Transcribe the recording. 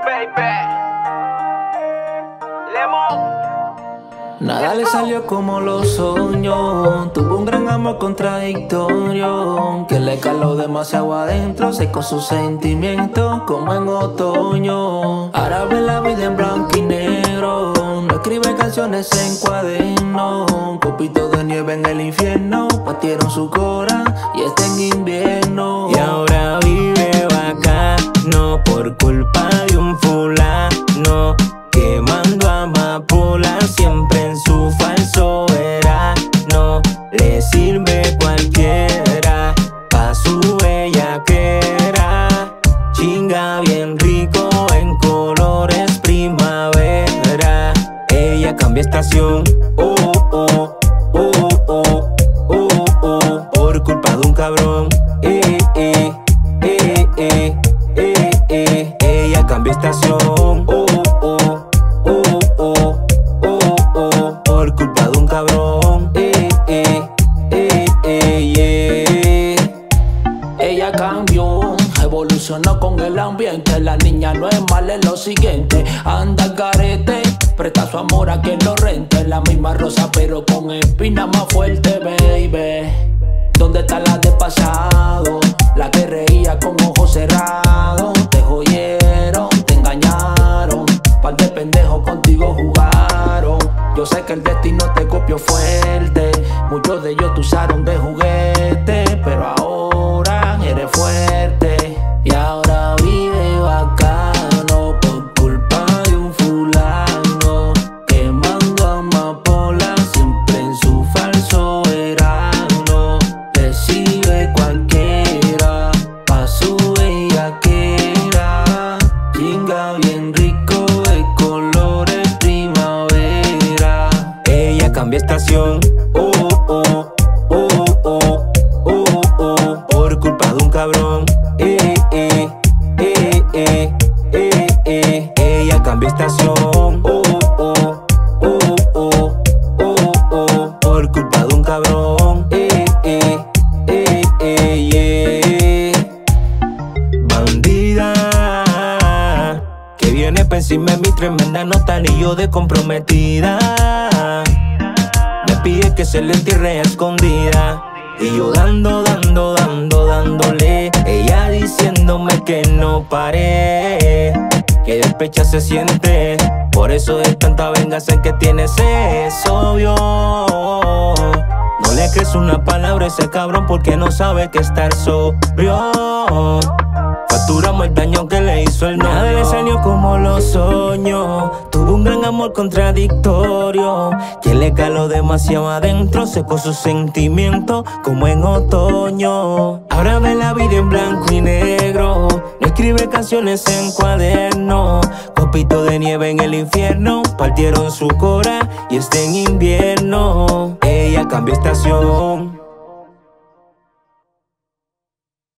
baby. Lemon. Nada le salió como lo soñó. Tuvo un gran amor contradictorio que le caló demasiado adentro. Secó sus sentimientos como en otoño. Ahora ve la vida en blanco y negro. No escribe canciones en cuaderno. Copito de nieve en el infierno. Partieron su cora y está en invierno. Y ahora vive bacano por culpa de un fulano, quemando amapola siempre en su falso verano. Le sirve cualquiera pa' su bellaquera. Chinga bien rico en colores primavera. Ella cambia estación, oh, oh, oh, oh, oh, oh, por culpa de un cabrón. Ella cambia estación, oh, oh, oh, oh, oh, oh, por culpa de un cabrón. Yeah. Ella cambió, evolucionó con el ambiente. La niña no es mala, es lo siguiente. Anda al garete, presta su amor a quien lo rente. La misma rosa pero con espina más fuerte, baby. ¿Dónde está la de pasado? La que reía con ojos cerrados. Te jodieron, te engañaron. Par de pendejos contigo jugaron. Yo sé que el destino te copió fuerte. Muchos de ellos te usaron de juguete, pero ahora eres fuerte. Y ahora vive bacano por culpa de un fulano, quemando amapola siempre en su falso verano. Recibe cualquiera pa' su bellaquera. Chinga bien rico de colores primavera. Ella cambia estación, oh, oh, oh, oh, oh, oh, por culpa de un cabrón. Ella cambia estación, oh, oh, oh, oh, oh, oh, por culpa de un cabrón. Yeah. Bandida que viene pa' encima de mi tremenda nota, anillo de comprometida. Me pide que se le entierre a escondida. Y yo dándole. Ella diciéndome que no paré, que despecha se siente. Por eso de tanta venganza en que tienes es obvio. No le crees una palabra a ese cabrón porque no sabe que estar sobrio. Facturamos el daño que le hizo el novio. Nada le salió como lo soñó. Tuvo un gran amor contradictorio que le caló demasiado adentro. Secó sus sentimientos como en otoño. Ahora ve la vida en blanco y negro. No escribe canciones en cuaderno. Copito de nieve en el infierno. Partieron su cora y está en invierno. Ella cambia estación,